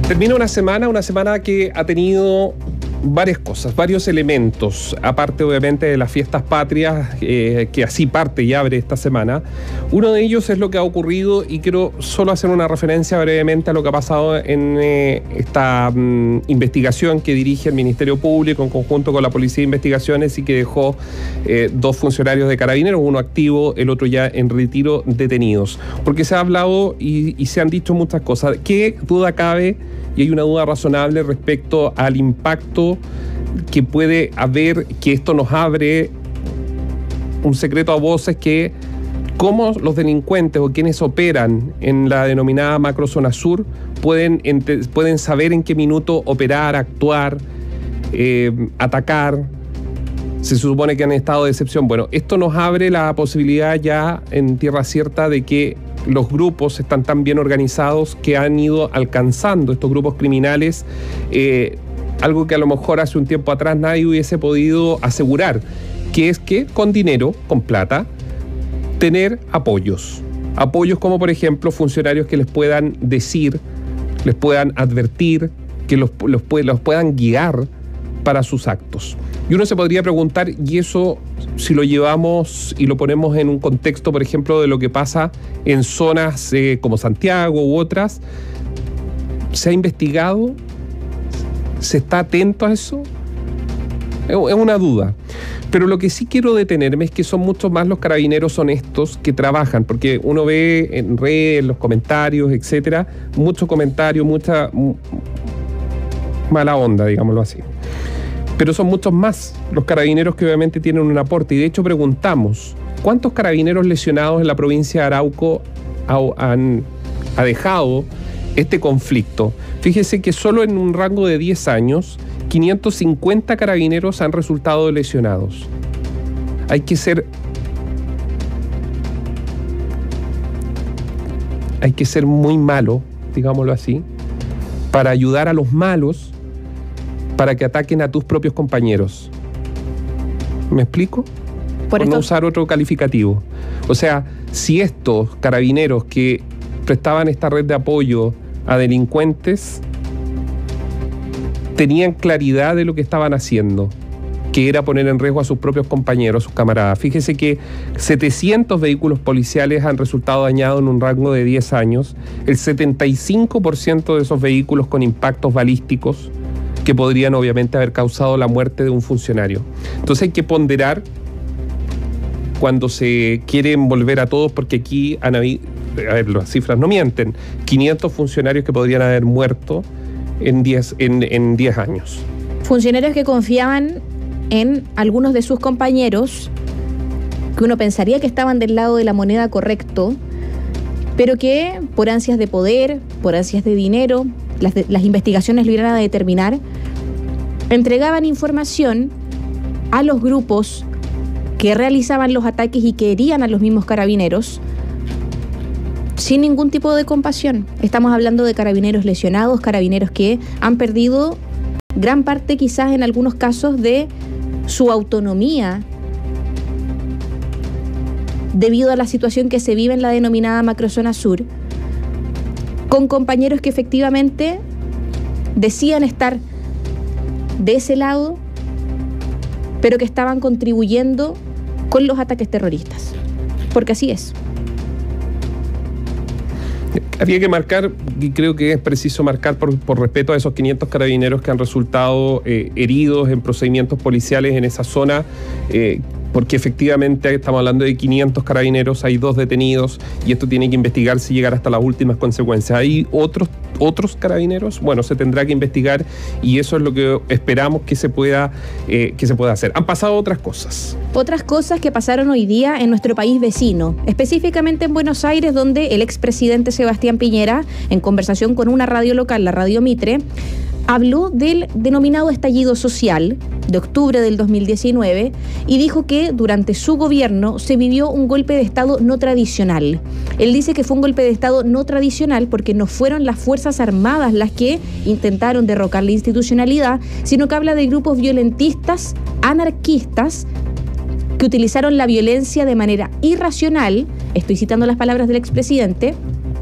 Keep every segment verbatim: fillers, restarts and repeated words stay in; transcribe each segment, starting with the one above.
Termina una semana, una semana que ha tenido varias cosas, varios elementos, aparte obviamente de las fiestas patrias, eh, que así parte y abre esta semana. Uno de ellos es lo que ha ocurrido, y quiero solo hacer una referencia brevemente a lo que ha pasado en eh, esta mm, investigación que dirige el Ministerio Público en conjunto con la Policía de Investigaciones y que dejó eh, dos funcionarios de Carabineros, uno activo, el otro ya en retiro, detenidos. Porque se ha hablado y, y se han dicho muchas cosas. ¿Qué duda cabe? Y hay una duda razonable respecto al impacto que puede haber, que esto nos abre un secreto a voces, que cómo los delincuentes o quienes operan en la denominada macrozona sur pueden, pueden saber en qué minuto operar, actuar, eh, atacar. Se supone que han estado de excepción. Bueno, esto nos abre la posibilidad ya en tierra cierta de que los grupos están tan bien organizados que han ido alcanzando, estos grupos criminales, eh, algo que a lo mejor hace un tiempo atrás nadie hubiese podido asegurar, que es que con dinero, con plata, tener apoyos. Apoyos como, por ejemplo, funcionarios que les puedan decir, les puedan advertir, que los, los, los puedan guiar para sus actos. Y uno se podría preguntar, ¿y eso si lo llevamos y lo ponemos en un contexto, por ejemplo, de lo que pasa en zonas eh, como Santiago u otras? ¿Se ha investigado? ¿Se está atento a eso? Es una duda. Pero lo que sí quiero detenerme es que son muchos más los carabineros honestos que trabajan, porque uno ve en redes, en los comentarios, etcétera, mucho comentario, mucha mala onda, digámoslo así. Pero son muchos más los carabineros que obviamente tienen un aporte. Y de hecho preguntamos, ¿cuántos carabineros lesionados en la provincia de Arauco ha, han, ha dejado este conflicto? Fíjese que solo en un rango de diez años, quinientos cincuenta carabineros han resultado lesionados. Hay que ser... Hay que ser muy malo, digámoslo así, para ayudar a los malos para que ataquen a tus propios compañeros. ¿Me explico? Por, Por esto... no usar otro calificativo. O sea, si estos carabineros que prestaban esta red de apoyo a delincuentes tenían claridad de lo que estaban haciendo, que era poner en riesgo a sus propios compañeros, a sus camaradas. Fíjese que setecientos vehículos policiales han resultado dañados en un rango de diez años, el setenta y cinco por ciento de esos vehículos con impactos balísticos que podrían obviamente haber causado la muerte de un funcionario. Entonces hay que ponderar cuando se quiere envolver a todos, porque aquí han habido, a ver, las cifras no mienten, quinientos funcionarios que podrían haber muerto en diez, en, en diez años. Funcionarios que confiaban en algunos de sus compañeros, que uno pensaría que estaban del lado de la moneda correcto, pero que por ansias de poder, por ansias de dinero, las, de, las investigaciones lo irán a determinar, entregaban información a los grupos que realizaban los ataques y que herían a los mismos carabineros sin ningún tipo de compasión. Estamos hablando de carabineros lesionados, carabineros que han perdido gran parte, quizás en algunos casos, de su autonomía debido a la situación que se vive en la denominada macrozona sur, con compañeros que efectivamente decían estar de ese lado, pero que estaban contribuyendo con los ataques terroristas. Porque así es. Había que marcar, y creo que es preciso marcar por, por respeto a esos quinientos carabineros que han resultado eh, heridos en procedimientos policiales en esa zona, eh, porque efectivamente estamos hablando de quinientos carabineros, hay dos detenidos y esto tiene que investigarse y llegar hasta las últimas consecuencias. ¿Hay otros, otros carabineros? Bueno, se tendrá que investigar y eso es lo que esperamos que se pueda, eh, que se pueda hacer. Han pasado otras cosas. Otras cosas que pasaron hoy día en nuestro país vecino, específicamente en Buenos Aires, donde el expresidente Sebastián Piñera, en conversación con una radio local, la Radio Mitre, habló del denominado estallido social de octubre del dos mil diecinueve y dijo que durante su gobierno se vivió un golpe de Estado no tradicional. Él dice que fue un golpe de Estado no tradicional porque no fueron las Fuerzas Armadas las que intentaron derrocar la institucionalidad, sino que habla de grupos violentistas, anarquistas, que utilizaron la violencia de manera irracional, estoy citando las palabras del expresidente,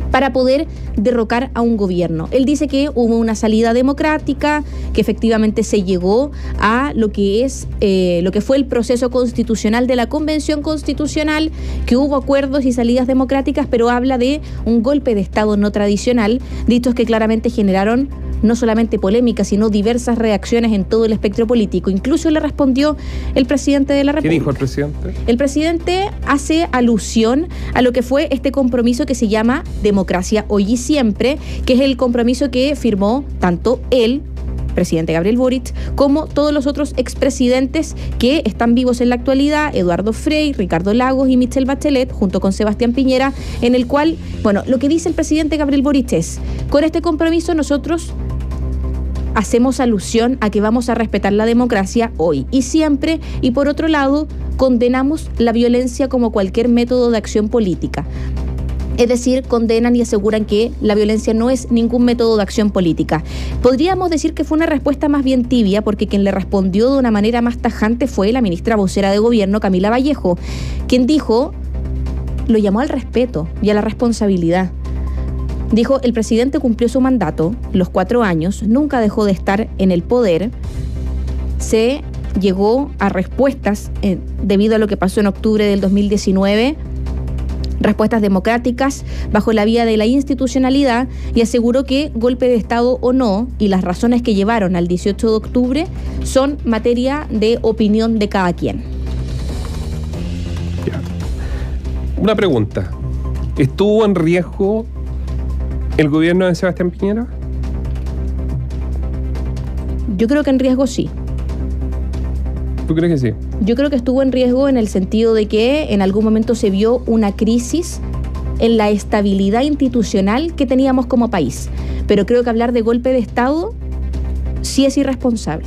para poder derrocar a un gobierno. Él dice que hubo una salida democrática, que efectivamente se llegó a lo que es eh, lo que fue el proceso constitucional de la Convención Constitucional, que hubo acuerdos y salidas democráticas, pero habla de un golpe de Estado no tradicional, dichos que claramente generaron no solamente polémica, sino diversas reacciones en todo el espectro político. Incluso le respondió el presidente de la República. ¿Qué dijo el presidente? El presidente hace alusión a lo que fue este compromiso que se llama Democracia Hoy y Siempre, que es el compromiso que firmó tanto él, presidente Gabriel Boric, como todos los otros expresidentes que están vivos en la actualidad, Eduardo Frei, Ricardo Lagos y Michelle Bachelet, junto con Sebastián Piñera, en el cual, bueno, lo que dice el presidente Gabriel Boric es: con este compromiso nosotros hacemos alusión a que vamos a respetar la democracia hoy y siempre, y por otro lado, condenamos la violencia como cualquier método de acción política. Es decir, condenan y aseguran que la violencia no es ningún método de acción política. Podríamos decir que fue una respuesta más bien tibia, porque quien le respondió de una manera más tajante fue la ministra vocera de Gobierno, Camila Vallejo, quien dijo, lo llamó al respeto y a la responsabilidad. Dijo, el presidente cumplió su mandato, los cuatro años, nunca dejó de estar en el poder, se llegó a respuestas eh, debido a lo que pasó en octubre del dos mil diecinueve, respuestas democráticas bajo la vía de la institucionalidad, y aseguró que golpe de Estado o no, y las razones que llevaron al dieciocho de octubre, son materia de opinión de cada quien. Ya. Una pregunta. ¿Estuvo en riesgo el gobierno de Sebastián Piñera? Yo creo que en riesgo sí. ¿Tú crees que sí? Yo creo que estuvo en riesgo en el sentido de que en algún momento se vio una crisis en la estabilidad institucional que teníamos como país. Pero creo que hablar de golpe de Estado sí es irresponsable.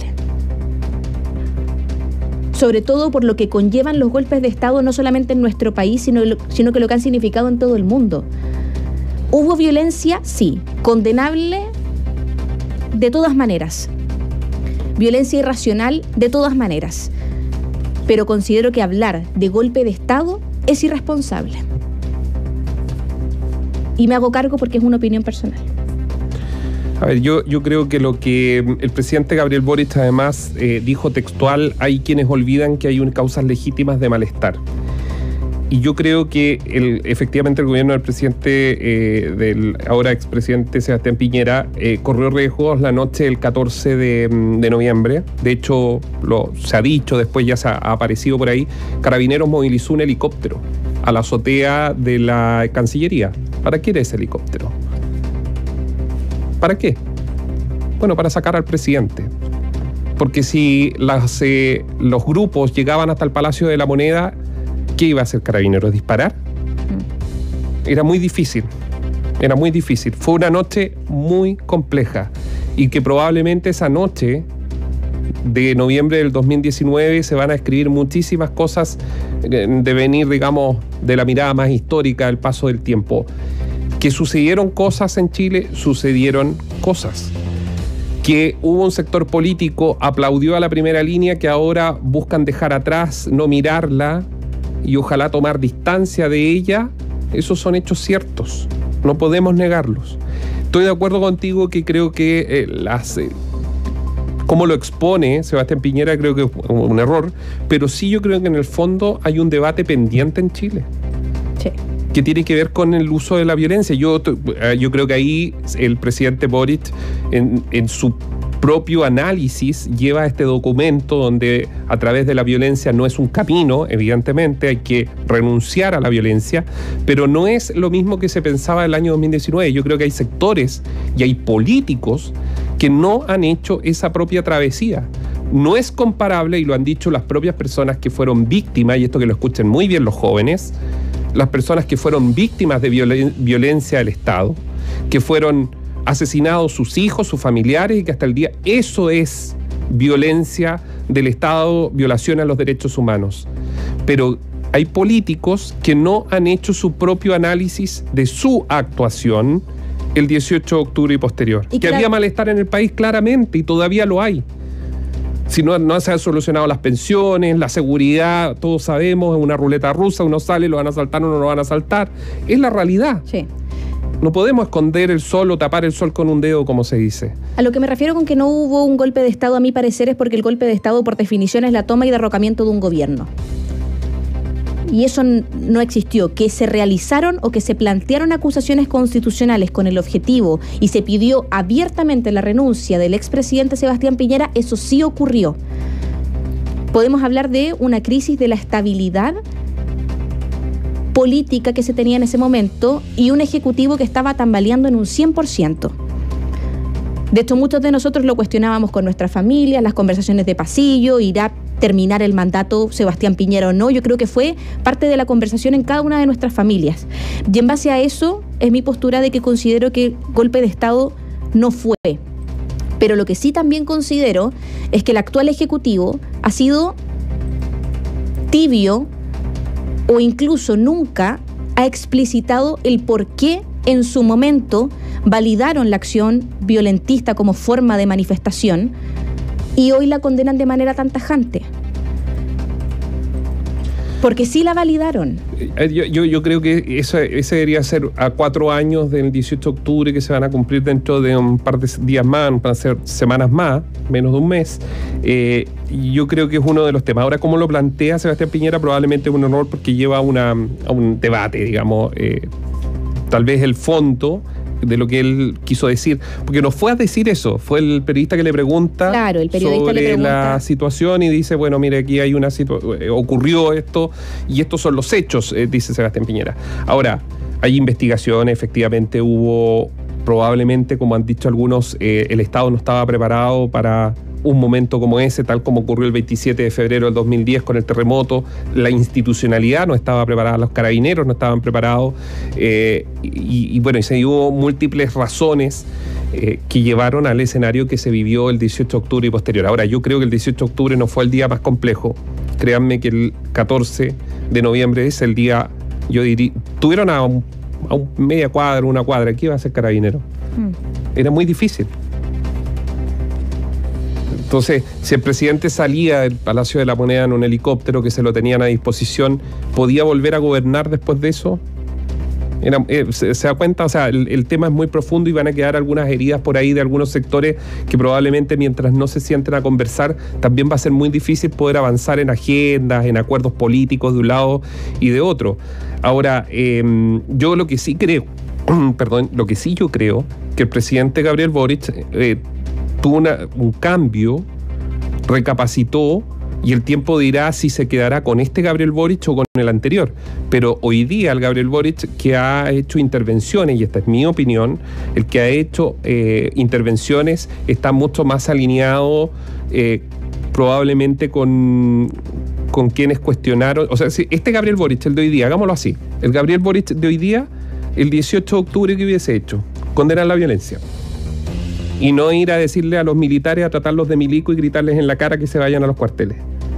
Sobre todo por lo que conllevan los golpes de Estado no solamente en nuestro país, sino, sino que lo que han significado en todo el mundo. ¿Hubo violencia? Sí. ¿Condenable? De todas maneras. Violencia irracional, de todas maneras. Pero considero que hablar de golpe de Estado es irresponsable. Y me hago cargo porque es una opinión personal. A ver, yo, yo creo que lo que el presidente Gabriel Boric además eh, dijo textual, hay quienes olvidan que hay un, causas legítimas de malestar. Y yo creo que el, efectivamente el gobierno del presidente, eh, del ahora expresidente Sebastián Piñera, eh, corrió riesgos la noche del catorce de noviembre. De hecho, lo, se ha dicho, después ya se ha, ha aparecido por ahí, Carabineros movilizó un helicóptero a la azotea de la Cancillería. ¿Para qué era ese helicóptero? ¿Para qué? Bueno, para sacar al presidente. Porque si las, eh, los grupos llegaban hasta el Palacio de la Moneda, ¿qué iba a hacer Carabineros? ¿Disparar? Era muy difícil, era muy difícil. Fue una noche muy compleja y que probablemente esa noche de noviembre del dos mil diecinueve se van a escribir muchísimas cosas de venir, digamos, de la mirada más histórica del paso del tiempo. Que sucedieron cosas en Chile, sucedieron cosas. Que hubo un sector político, aplaudió a la primera línea, que ahora buscan dejar atrás, no mirarla, y ojalá tomar distancia de ella. Esos son hechos ciertos, no podemos negarlos. Estoy de acuerdo contigo que creo que eh, las, eh, como lo expone Sebastián Piñera, creo que es un error, pero sí yo creo que en el fondo hay un debate pendiente en Chile. Sí. Que tiene que ver con el uso de la violencia. Yo, yo creo que ahí el presidente Boric, en, en su propio análisis, lleva este documento donde a través de la violencia no es un camino, evidentemente hay que renunciar a la violencia, pero no es lo mismo que se pensaba el año dos mil diecinueve. Yo creo que hay sectores y hay políticos que no han hecho esa propia travesía. No es comparable, y lo han dicho las propias personas que fueron víctimas, y esto que lo escuchen muy bien los jóvenes, las personas que fueron víctimas de violen- violencia del Estado, que fueron asesinados sus hijos, sus familiares, y que hasta el día eso es violencia del Estado, violación a los derechos humanos. Pero hay políticos que no han hecho su propio análisis de su actuación el dieciocho de octubre y posterior. Y que claro, había malestar en el país claramente, y todavía lo hay. Si no, no se han solucionado las pensiones, la seguridad, todos sabemos, es una ruleta rusa, uno sale, lo van a asaltar o no lo van a asaltar. Es la realidad. Sí. No podemos esconder el sol o tapar el sol con un dedo, como se dice. A lo que me refiero con que no hubo un golpe de Estado, a mi parecer, es porque el golpe de Estado, por definición, es la toma y derrocamiento de un gobierno. Y eso no existió. Que se realizaron o que se plantearon acusaciones constitucionales con el objetivo y se pidió abiertamente la renuncia del expresidente Sebastián Piñera, eso sí ocurrió. Podemos hablar de una crisis de la estabilidad política que se tenía en ese momento y un ejecutivo que estaba tambaleando en un cien por ciento. De hecho, muchos de nosotros lo cuestionábamos con nuestras familias, las conversaciones de pasillo, irá a terminar el mandato Sebastián Piñera o no. Yo creo que fue parte de la conversación en cada una de nuestras familias. Y en base a eso es mi postura de que considero que el golpe de Estado no fue. Pero lo que sí también considero es que el actual ejecutivo ha sido tibio o incluso nunca ha explicitado el por qué en su momento validaron la acción violentista como forma de manifestación y hoy la condenan de manera tan tajante. Porque sí la validaron. Yo, yo, yo creo que eso, ese debería ser a cuatro años del dieciocho de octubre, que se van a cumplir dentro de un par de días más, van a ser semanas más, menos de un mes. Eh, yo creo que es uno de los temas. Ahora, cómo lo plantea Sebastián Piñera, probablemente es un honor porque lleva una, a un debate, digamos, eh, tal vez el fondo de lo que él quiso decir, porque no fue a decir eso, fue el periodista que le pregunta claro, el periodista sobre le pregunta. la situación y dice, bueno, mire, aquí hay una situación, ocurrió esto y estos son los hechos, eh, dice Sebastián Piñera. Ahora, hay investigaciones, efectivamente hubo, probablemente, como han dicho algunos, eh, el Estado no estaba preparado para un momento como ese, tal como ocurrió el veintisiete de febrero del dos mil diez con el terremoto. La institucionalidad no estaba preparada, los carabineros no estaban preparados, eh, y, y bueno, y se hubo múltiples razones eh, que llevaron al escenario que se vivió el dieciocho de octubre y posterior. Ahora, yo creo que el dieciocho de octubre no fue el día más complejo. Créanme que el catorce de noviembre es el día, yo diría, tuvieron a, un, a un media cuadra, una cuadra, ¿qué iba a hacer carabinero? Mm. Era muy difícil. Entonces, si el presidente salía del Palacio de la Moneda en un helicóptero que se lo tenían a disposición, ¿podía volver a gobernar después de eso? Era, eh, se, se da cuenta, o sea, el, el tema es muy profundo y van a quedar algunas heridas por ahí de algunos sectores que probablemente mientras no se sienten a conversar, también va a ser muy difícil poder avanzar en agendas, en acuerdos políticos de un lado y de otro. Ahora, eh, yo lo que sí creo, perdón, lo que sí yo creo, que el presidente Gabriel Boric eh, tuvo una, un cambio, recapacitó y el tiempo dirá si se quedará con este Gabriel Boric o con el anterior. Pero hoy día el Gabriel Boric que ha hecho intervenciones, y esta es mi opinión, el que ha hecho eh, intervenciones está mucho más alineado eh, probablemente con, con quienes cuestionaron. O sea, si este Gabriel Boric, el de hoy día, hagámoslo así, el Gabriel Boric de hoy día, el dieciocho de octubre, ¿qué hubiese hecho? Condenar la violencia. Y no ir a decirle a los militares, a tratarlos de milico y gritarles en la cara que se vayan a los cuarteles.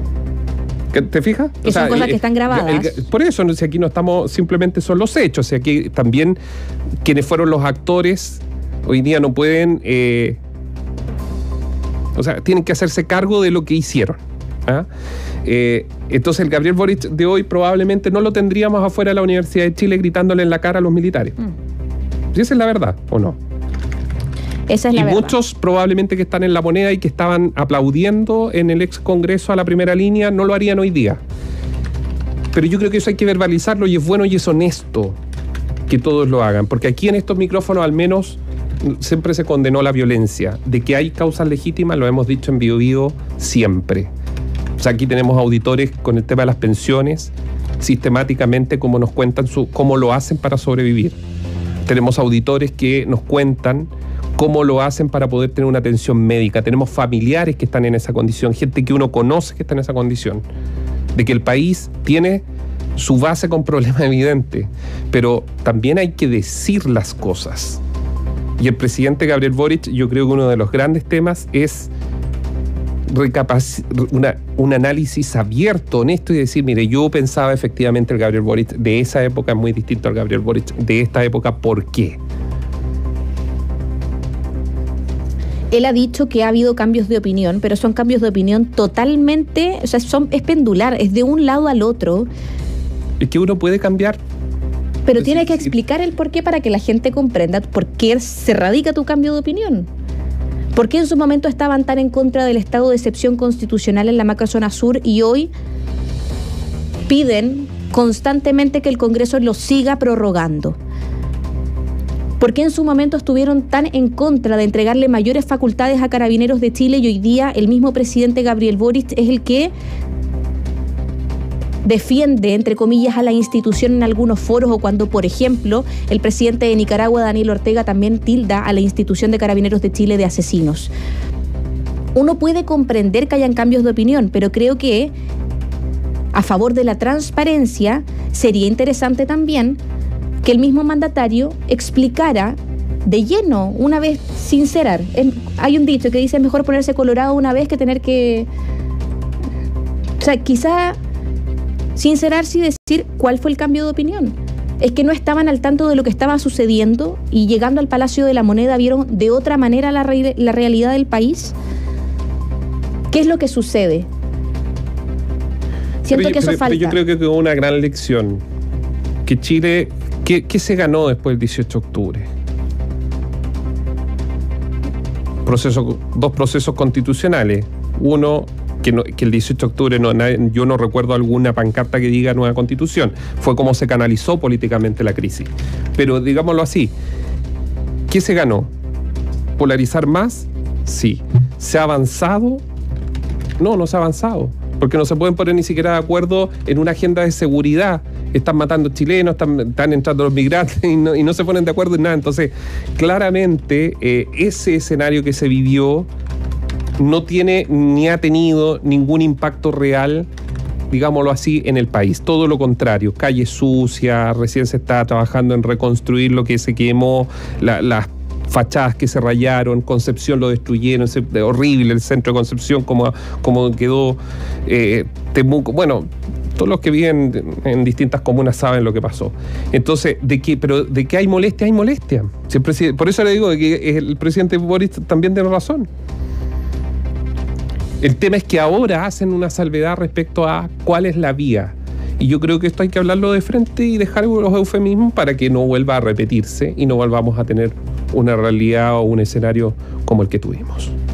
¿Te fijas? Que o sea, son cosas el, que están grabadas. El, por eso, si aquí no estamos, simplemente son los hechos. Si aquí también quienes fueron los actores hoy día no pueden, eh, o sea, tienen que hacerse cargo de lo que hicieron. ¿Ah? Eh, entonces el Gabriel Boric de hoy probablemente no lo tendríamos afuera de la Universidad de Chile gritándole en la cara a los militares. Mm. ¿Y esa es la verdad o no? Esa es la y verdad. Muchos probablemente que están en la moneda y que estaban aplaudiendo en el ex Congreso a la primera línea no lo harían hoy día. Pero yo creo que eso hay que verbalizarlo y es bueno y es honesto que todos lo hagan, porque aquí en estos micrófonos al menos siempre se condenó la violencia. De que hay causas legítimas lo hemos dicho en Bio Bio siempre. O sea, aquí tenemos auditores con el tema de las pensiones, sistemáticamente cómo nos cuentan su, cómo lo hacen para sobrevivir. Tenemos auditores que nos cuentan cómo lo hacen para poder tener una atención médica. Tenemos familiares que están en esa condición, gente que uno conoce que está en esa condición. De que el país tiene su base con problemas evidentes, pero también hay que decir las cosas. Y el presidente Gabriel Boric, yo creo que uno de los grandes temas es recapac- una, un análisis abierto, honesto y decir, mire, yo pensaba efectivamente el Gabriel Boric de esa época es muy distinto al Gabriel Boric de esta época, ¿por qué? Él ha dicho que ha habido cambios de opinión, pero son cambios de opinión totalmente, o sea, son, es pendular, es de un lado al otro. Es que uno puede cambiar. Pero tiene sí, que explicar el porqué para que la gente comprenda por qué se radica tu cambio de opinión. ¿Por qué en su momento estaban tan en contra del estado de excepción constitucional en la macrozona sur y hoy piden constantemente que el Congreso lo siga prorrogando? ¿Por qué en su momento estuvieron tan en contra de entregarle mayores facultades a Carabineros de Chile y hoy día el mismo presidente Gabriel Boric es el que defiende, entre comillas, a la institución en algunos foros, o cuando, por ejemplo, el presidente de Nicaragua, Daniel Ortega, también tilda a la institución de Carabineros de Chile de asesinos? Uno puede comprender que hayan cambios de opinión, pero creo que a favor de la transparencia sería interesante también que el mismo mandatario explicara de lleno, una vez sincerar. Hay un dicho que dice: es mejor ponerse colorado una vez que tener que... O sea, quizá sincerarse y decir cuál fue el cambio de opinión. Es que no estaban al tanto de lo que estaba sucediendo y llegando al Palacio de la Moneda vieron de otra manera la, re- la realidad del país. ¿Qué es lo que sucede? Siento pero que yo, eso pero, falta. Pero yo creo que hubo una gran lección. Que Chile... ¿Qué, qué se ganó después del dieciocho de octubre? Proceso, dos procesos constitucionales. Uno, que, no, que el dieciocho de octubre no, nadie, yo no recuerdo alguna pancarta que diga nueva constitución. Fue como se canalizó políticamente la crisis. Pero digámoslo así, ¿qué se ganó? ¿Polarizar más? Sí. ¿Se ha avanzado? No, no se ha avanzado. Porque no se pueden poner ni siquiera de acuerdo en una agenda de seguridad. Están matando chilenos, están, están entrando los migrantes y no, y no se ponen de acuerdo en nada. Entonces, claramente, eh, ese escenario que se vivió no tiene ni ha tenido ningún impacto real, digámoslo así, en el país. Todo lo contrario, calle sucia, recién se está trabajando en reconstruir lo que se quemó, la, las fachadas que se rayaron, Concepción lo destruyeron, se, horrible el centro de Concepción, como, como quedó eh, Temuco. Bueno, todos los que viven en distintas comunas saben lo que pasó. Entonces, ¿de qué, pero de qué hay molestia? Hay molestia. Si el presidente, por eso le digo que el presidente Boric también tiene razón. El tema es que ahora hacen una salvedad respecto a cuál es la vía. Y yo creo que esto hay que hablarlo de frente y dejar los eufemismos para que no vuelva a repetirse y no volvamos a tener una realidad o un escenario como el que tuvimos.